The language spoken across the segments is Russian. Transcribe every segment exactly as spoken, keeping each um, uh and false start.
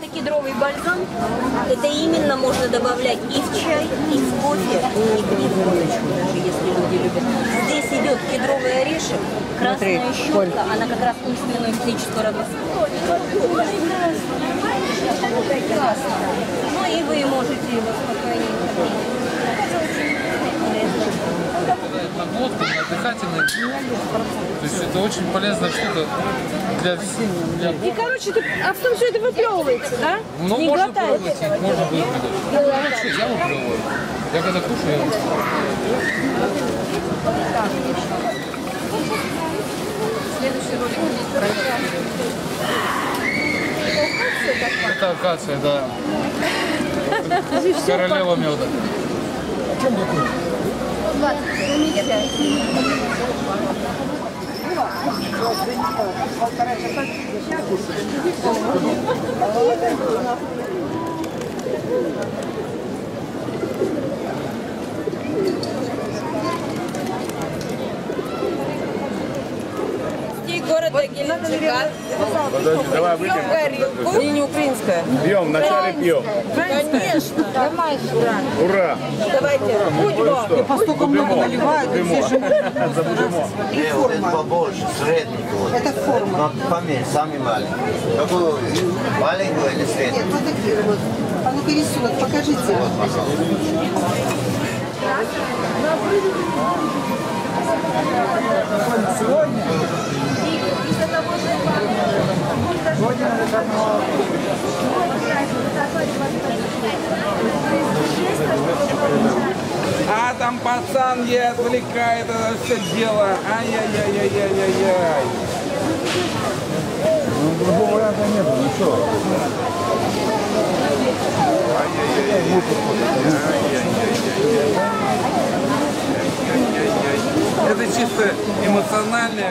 кедровый бальзам, это именно можно добавлять и в чай, и в кофе, и в водочку, даже если люди любят. Здесь идет кедровый орешек, красная Смотри, щетка, она как раз умственную физическую работу. Ну и вы можете его спокойненько пить. На глотку, на дыхательный. То есть это очень полезная штука для, для... И, короче, ты, а потом все это выплевывается, да? Ну, не можно глотает. выплевывать, можно выплевывать. Ну, вообще, я выплевываю. Я когда кушаю, я выплевываю. Следующий ролик будет про Это акация, да. Королева меда. города Геленджика. Подожди, давай выпьем. Горилку. И не украинская. Пьем, вначале пьем. Конечно. Ура! Давайте. Будьмо. По столько много наливают, и все же Не, вот это побольше, средний. Вот. это форма. Но поменьше, самый маленький. Какую? Маленькую или среднюю? Нет, вот такие вот. А ну-ка рисунок, покажите. Вот, пожалуйста. А там пацан ей отвлекает это все дело. Ай-яй-яй-яй-яй-яй-яй. Ну, другого варианта нет, ну что? Это чисто эмоциональное.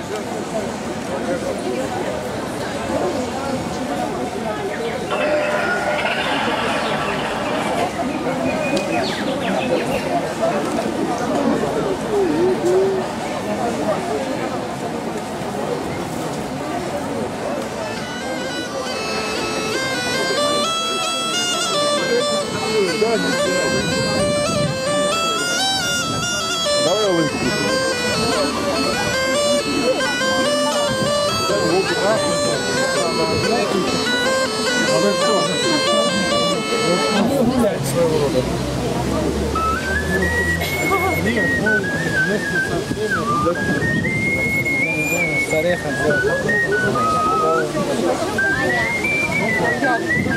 Давай улыбку. Своего рода. С орехом.